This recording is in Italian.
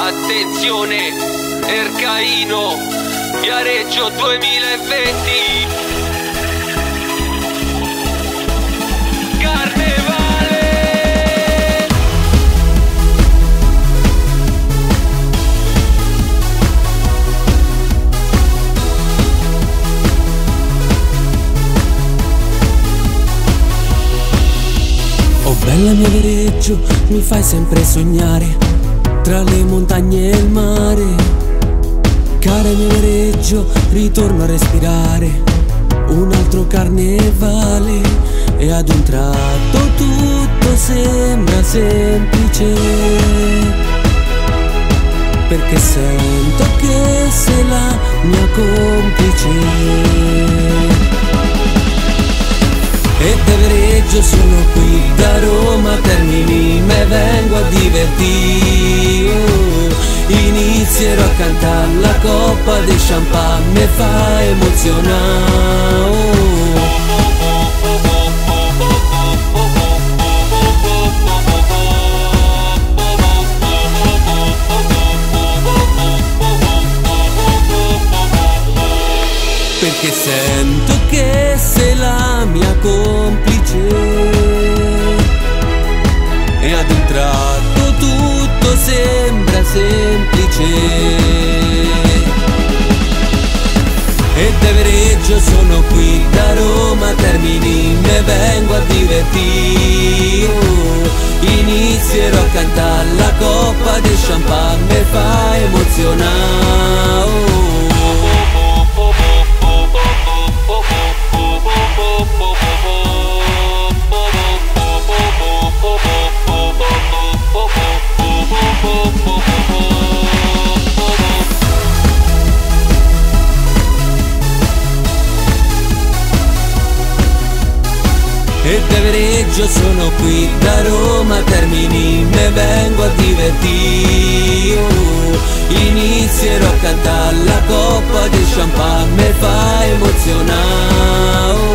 Attenzione, Ercaino, Viareggio 2020. Carnevale! Oh bella mia Viareggio, mi fai sempre sognare tra le montagne e il mare. Cara mia Viareggio, ritorno a respirare un altro carnevale. E ad un tratto tutto sembra semplice, perché sento che sei la mia complice. E da Viareggio sono qui, da Roma Termini, me vengo a divertire. Inizierò a cantare la coppa di champagne, me fa emozionare. Perché sento che sei la mia complice, e ad un tratto tutto sembra semplice. E da Viareggio sono qui, da Roma Termini, me vengo a divertire. Inizierò a cantare la coppa di champagne, me fa emozionare. E da Viareggio sono qui, da Roma Termini, me vengo a divertire. Inizierò a cantare la coppa di champagne, me fa emozionare.